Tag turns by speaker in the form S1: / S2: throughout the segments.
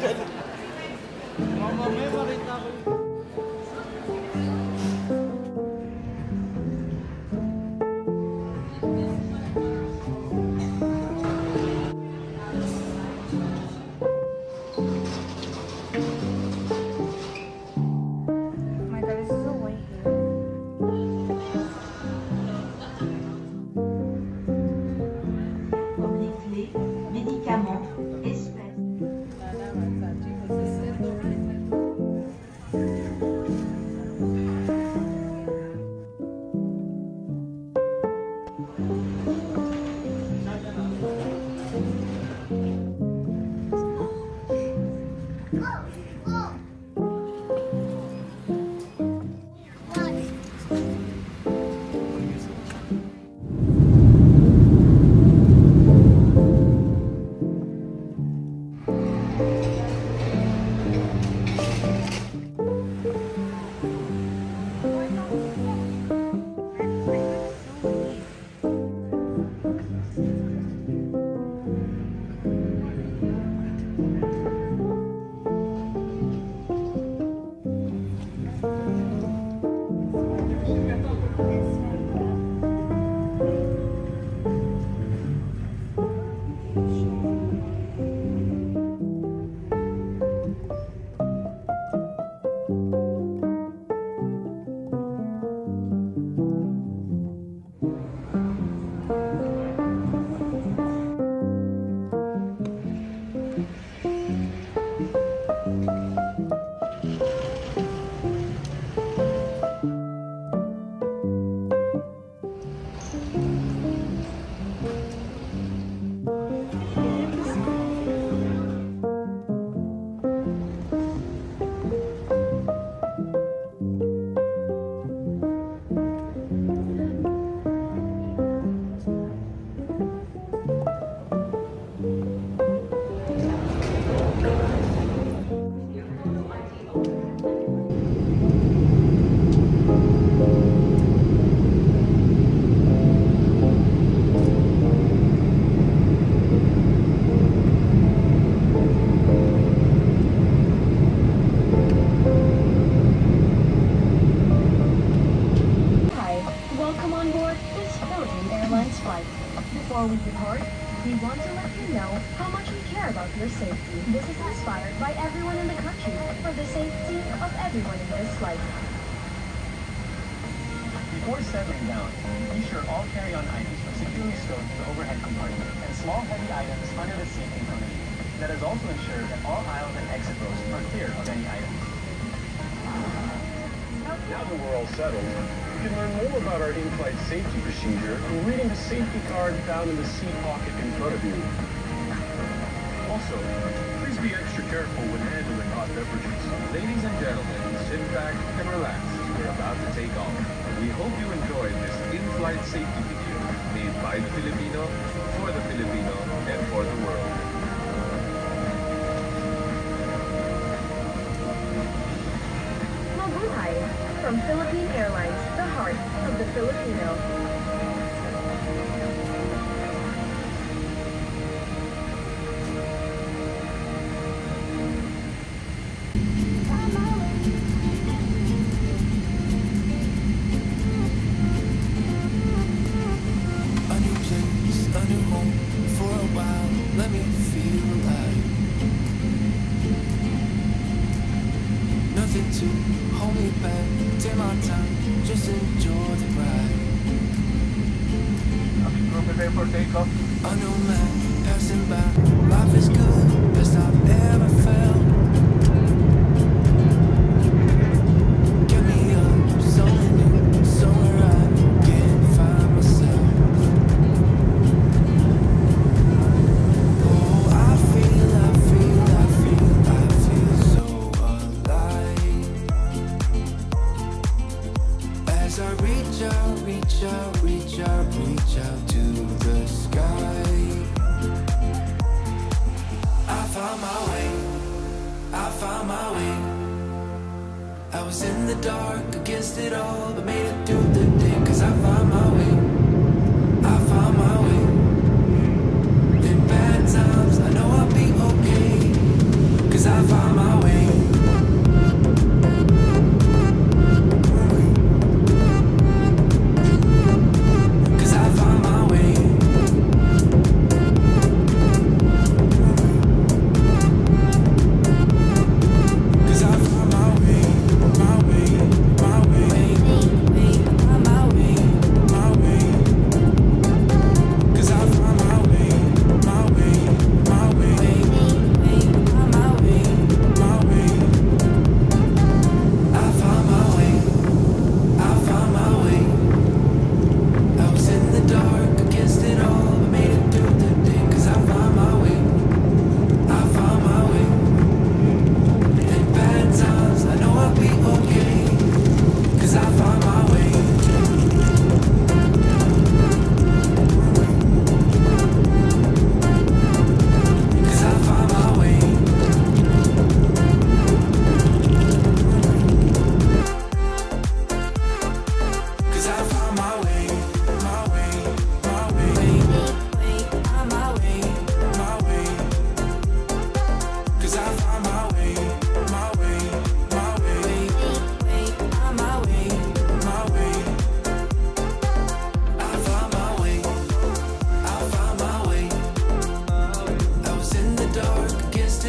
S1: Mamaya makita ko.
S2: Before we depart, we want to let you know how much we care about your safety. This is inspired by everyone in the country for the safety of everyone in this flight.
S3: Before settling down, be sure all carry-on items are securely stowed to the overhead compartment and small heavy items under the seat in front of you. Let us also ensure that all aisles and exit rows are clear of any items.
S4: Now that we're all settled, you can learn more about our in-flight safety procedure from reading the safety card found in the seat pocket in front of you. Also, please be extra careful when handling hot beverages.
S5: Ladies and gentlemen, sit back and relax. We're about to take off. We hope you enjoyed this in-flight safety video made by the Filipino, for the Filipino, and for the world.
S2: Mabuhay! From Philippine Airlines, the heart of the Filipino.
S6: To hold me back, take my time, just enjoy the ride.
S5: Crew prepare for takeoff.
S6: Unknown man, passing by, life is good, best I've ever felt. Get me up, somewhere new, somewhere I can't find myself. Oh, I feel so alive. As I reach out to the sky, I found my way. I was in the dark against it all, but made it through the day, 'cause I found my way. In bad times, I know I'll be okay, 'cause I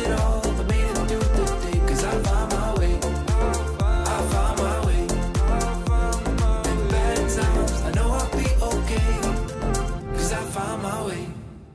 S6: it all, but made it through the day. Cause I found my way. I found my way. In bad times, I know I'll be okay. Cause I found my way.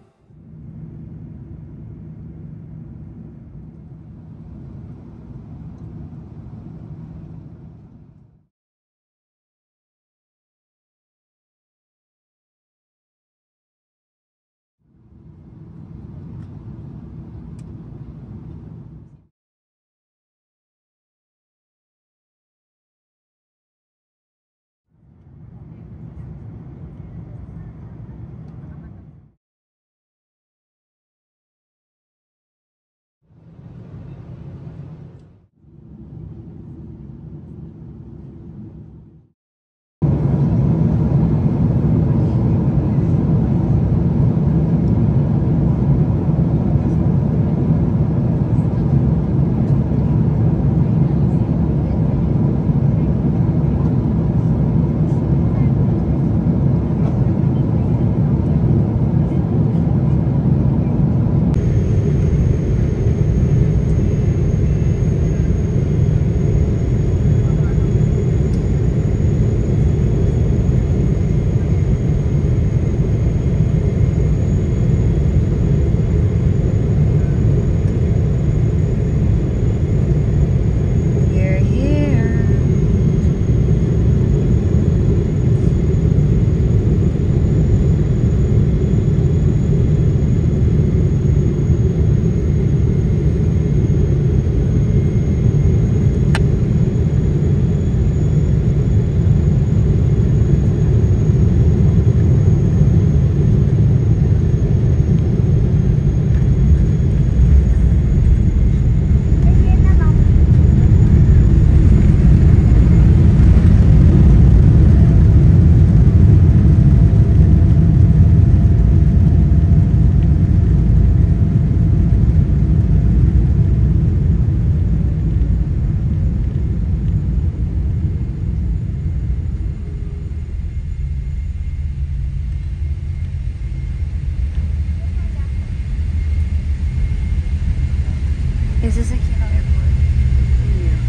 S7: Is this Aquino Airport? Yeah.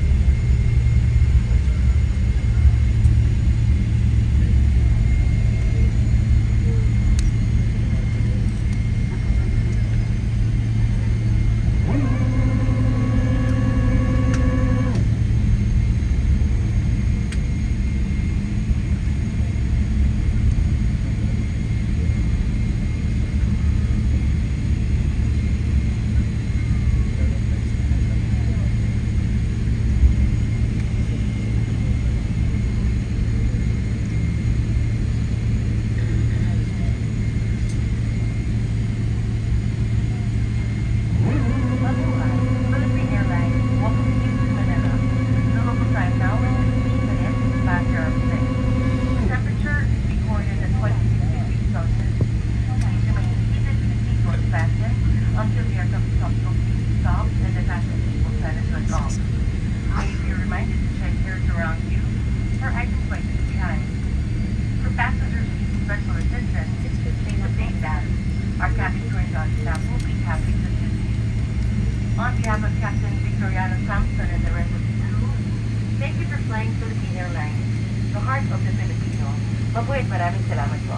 S8: Mabuhay, maraming salamat po.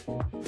S7: Airport.